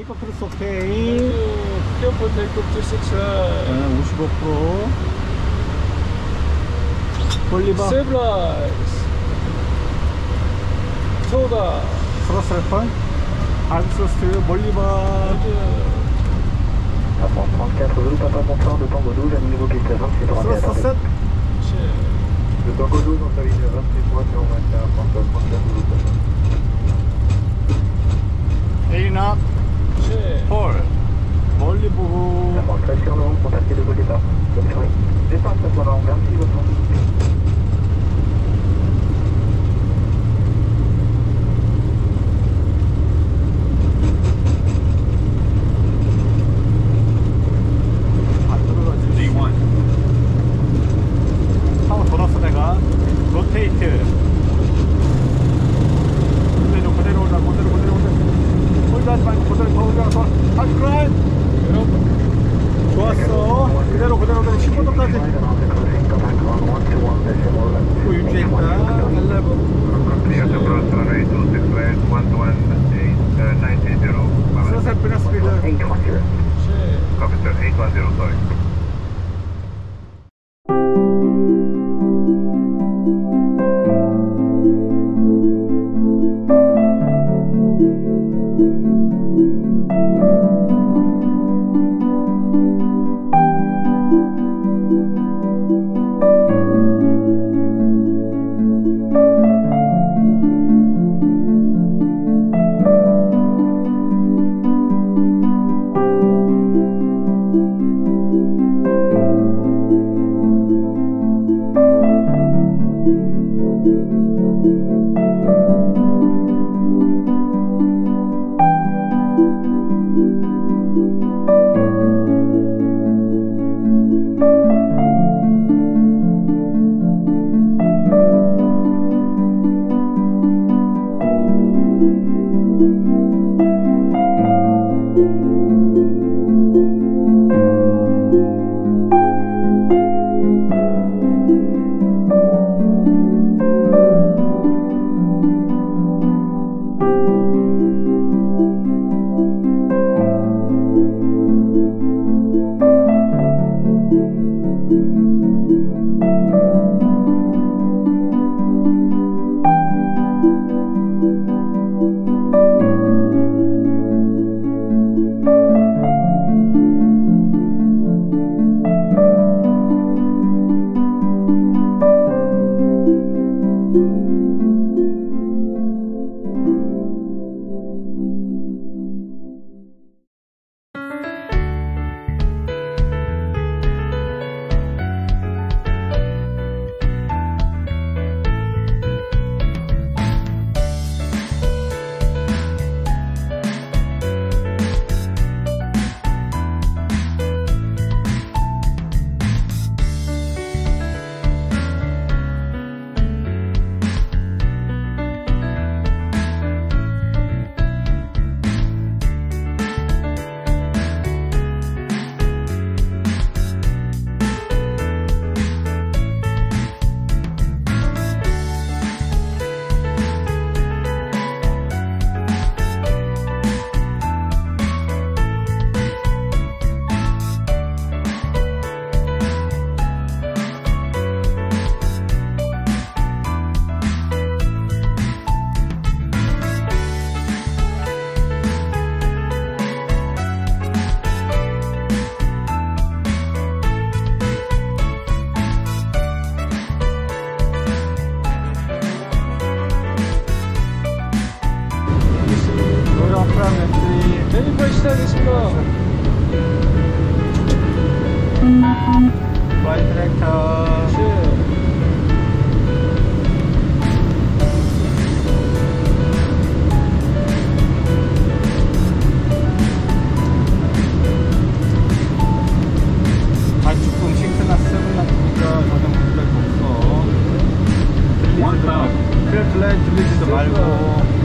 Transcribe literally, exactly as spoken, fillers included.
테이크오프 크루스 오케이. Careful takeoff to six right. 오십오 퍼센트. 볼리바. Stabilize. 소다. 스러스 할 뻔. 암스러스 멀리 봐. trente-quatre roues, papa montant de Tango douze à niveau piste vingt-six droite et attendez. De Tango douze, on s'aligne vingt-six droite et on maintient trente-quatre roues, papa. 에이나. 폴. 멀리 보고. D'abord, très sur le rond, contactez le vol départ. Bonne soirée. Départ, ça sera en merci, votre nom. 로테이트. 그대로 그대로 올라 그대로 그대로 올라. 홀드하지 말고 그대로 더 올라가서 다시 그라인. 좋았어. 그대로 그대로 그대로 십오 도까지. 또 유지했다. 엘레븐. 슬슬 피너 스피드. Copy sir, eight one zero, sorry. 내리파 시작하겠습니다. 와이 트랙터. 단축금 싱크나 세븐 놔두니까 전혀 문제가 없어. 들리지도, 그래, 들리지도 말고.